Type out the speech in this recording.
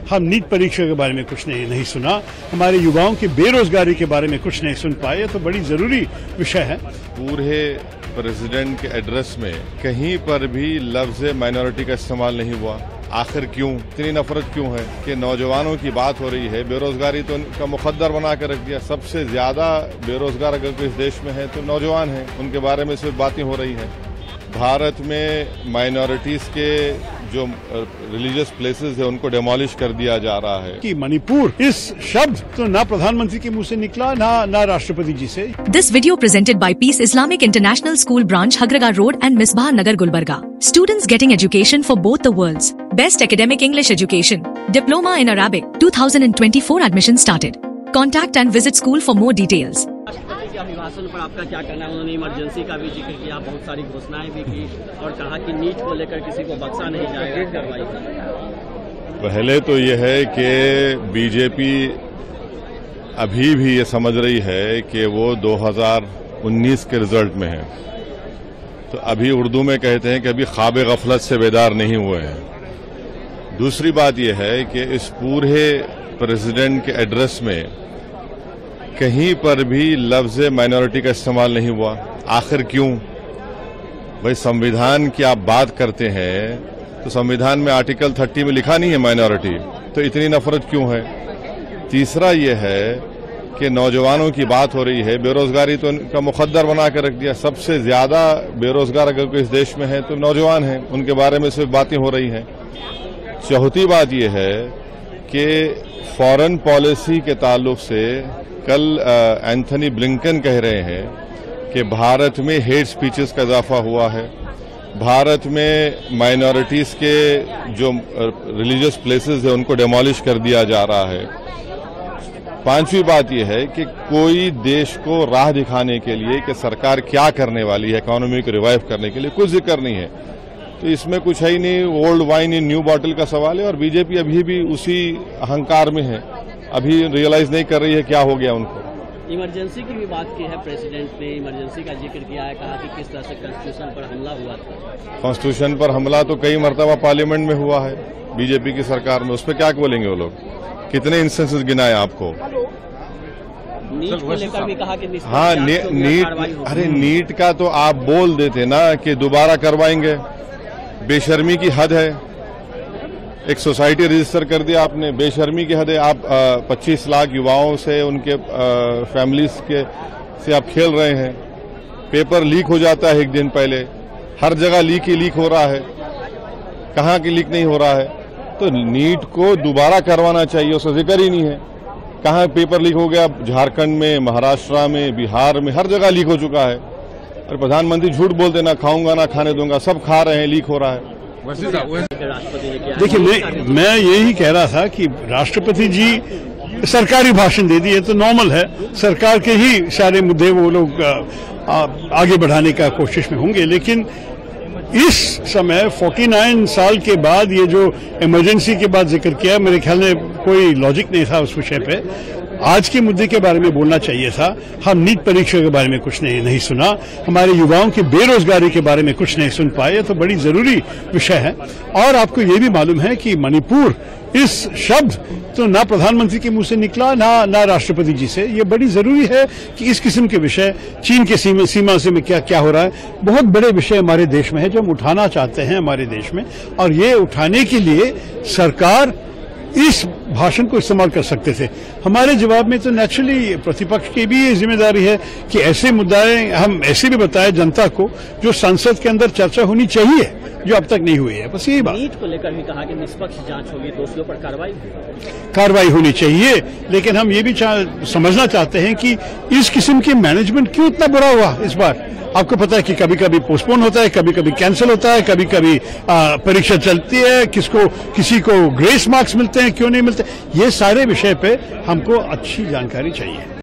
हम नीट परीक्षा के बारे में कुछ नहीं सुना, हमारे युवाओं की बेरोजगारी के बारे में कुछ नहीं सुन पाए। तो बड़ी जरूरी विषय है। पूरे प्रेसिडेंट के एड्रेस में कहीं पर भी लफ्ज माइनॉरिटी का इस्तेमाल नहीं हुआ। आखिर क्यों? इतनी नफरत क्यों है कि नौजवानों की बात हो रही है, बेरोजगारी तो उनका मुकद्दर बना कर रख दिया। सबसे ज्यादा बेरोजगार अगर कोई इस देश में है तो नौजवान हैं, उनके बारे में सिर्फ बातें हो रही हैं। भारत में माइनॉरिटीज के जो रिलीजियस प्लेसेस है उनको डेमोलिश कर दिया जा रहा है। कि मणिपुर इस शब्द तो ना प्रधानमंत्री के मुंह से निकला ना राष्ट्रपति जी से। This video presented by Peace Islamic International School branch Hagarga road and Misbah Nagar Gulbarga. Students getting education for both the worlds. Best academic English education. Diploma in Arabic. 2024 admission started. Contact and visit school for more details. राष्ट्रपति के अभिभाषण पर आपका क्या कहना है? उन्होंने emergency का भी जिक्र किया, बहुत सारी घोषणाएं भी की और कहा कि नीट को लेकर किसी को बख्शा नहीं जाएगा कार्रवाई। पहले तो यह है कि बीजेपी अभी भी ये समझ रही है कि वो 2019 के रिजल्ट में है। तो अभी उर्दू में कहते हैं कि अभी ख्वाब गफलत से बेदार नहीं हुए हैं। दूसरी बात यह है कि इस पूरे प्रेसिडेंट के एड्रेस में कहीं पर भी लफ्ज माइनॉरिटी का इस्तेमाल नहीं हुआ। आखिर क्यों? भाई संविधान की आप बात करते हैं तो संविधान में आर्टिकल 30 में लिखा नहीं है माइनॉरिटी, तो इतनी नफरत क्यों है? तीसरा यह है कि नौजवानों की बात हो रही है, बेरोजगारी तो उनका मुकद्दर बना कर रख दिया। सबसे ज्यादा बेरोजगार अगर कोई इस देश में है तो नौजवान हैं, उनके बारे में सिर्फ बातें हो रही हैं। चौथी बात यह है कि फॉरेन पॉलिसी के ताल्लुक से कल एंथनी ब्लिंकन कह रहे हैं कि भारत में हेट स्पीचेस का इजाफा हुआ है, भारत में माइनॉरिटीज के जो रिलीजियस प्लेसेस है उनको डेमोलिश कर दिया जा रहा है। पांचवी बात यह है कि कोई देश को राह दिखाने के लिए कि सरकार क्या करने वाली है इकोनॉमी को रिवाइव करने के लिए, कुछ जिक्र नहीं है। तो इसमें कुछ है ही नहीं, old wine in new bottle का सवाल है। और बीजेपी अभी भी उसी अहंकार में है, अभी रियलाइज नहीं कर रही है क्या हो गया उनको। इमरजेंसी की भी बात की है, प्रेसिडेंट ने इमरजेंसी का जिक्र किया है, कहा कि किस तरह से कॉन्स्टिट्यूशन पर हमला हुआ था। कॉन्स्टिट्यूशन पर हमला तो कई मरतबा पार्लियामेंट में हुआ है बीजेपी की सरकार में, उस पर क्या बोलेंगे वो लोग? कितने इंस्टेंसेस गिनाए आपको? नीट को लेकर भी कहा कि हाँ, अरे नीट का तो आप बोल देते ना कि दोबारा करवाएंगे। बेशर्मी की हद है। एक सोसाइटी रजिस्टर कर दिया आपने, बेशर्मी की हद है। आप 25 लाख युवाओं से, उनके फैमिलीज के से आप खेल रहे हैं। पेपर लीक हो जाता है एक दिन पहले, हर जगह लीक ही लीक हो रहा है, कहाँ की लीक नहीं हो रहा है। तो नीट को दोबारा करवाना चाहिए, उसका जिक्र ही नहीं है। कहाँ पेपर लीक हो गया? झारखंड में, महाराष्ट्र में, बिहार में, हर जगह लीक हो चुका है। और प्रधानमंत्री झूठ बोलते, ना खाऊंगा ना खाने दूंगा, सब खा रहे हैं, लीक हो रहा है। देखिए, मैं यही कह रहा था कि राष्ट्रपति जी सरकारी भाषण दे दिए तो नॉर्मल है, सरकार के ही सारे मुद्दे वो लोग आगे बढ़ाने का कोशिश में होंगे। लेकिन इस समय 49 साल के बाद ये जो इमरजेंसी के बाद जिक्र किया, मेरे ख्याल में कोई लॉजिक नहीं था उस विषय पे। आज के मुद्दे के बारे में बोलना चाहिए था। हम नीट परीक्षा के बारे में कुछ नहीं सुना, हमारे युवाओं की बेरोजगारी के बारे में कुछ नहीं सुन पाए। तो बड़ी जरूरी विषय है। और आपको ये भी मालूम है कि मणिपुर इस शब्द तो ना प्रधानमंत्री के मुंह से निकला ना राष्ट्रपति जी से। ये बड़ी जरूरी है कि इस किस्म के विषय, चीन के सीमा से में क्या हो रहा है, बहुत बड़े विषय हमारे देश में है जो हम उठाना चाहते हैं हमारे देश में। और ये उठाने के लिए सरकार इस भाषण को इस्तेमाल कर सकते थे। हमारे जवाब में तो नेचुरली प्रतिपक्ष की भी ये जिम्मेदारी है कि ऐसे मुद्दे हम ऐसे भी बताएं जनता को जो संसद के अंदर चर्चा होनी चाहिए, जो अब तक नहीं हुई है। बस यही बात। नीट को लेकर भी कहा कि निष्पक्ष जांच होगी, दोषियों पर कार्रवाई होनी चाहिए। लेकिन हम ये भी समझना चाहते हैं कि इस किस्म की मैनेजमेंट क्यों इतना बुरा हुआ इस बार। आपको पता है कि कभी कभी पोस्टपोन होता है, कभी कभी कैंसिल होता है, कभी कभी परीक्षा चलती है, किसी को ग्रेस मार्क्स मिलते हैं, क्यों नहीं मिलते। ये सारे विषय पे हमको अच्छी जानकारी चाहिए।